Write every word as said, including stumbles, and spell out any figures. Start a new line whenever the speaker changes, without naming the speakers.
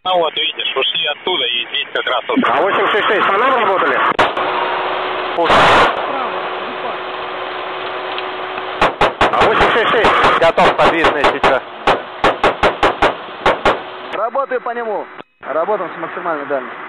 Ну вот, видишь, ушли оттуда и здесь как раз... Вот...
А восемь шесть шесть по нам работали? А восемь шесть шесть готов, подвижная сейчас.
Работаю по нему. Работаем с максимальной дальностью.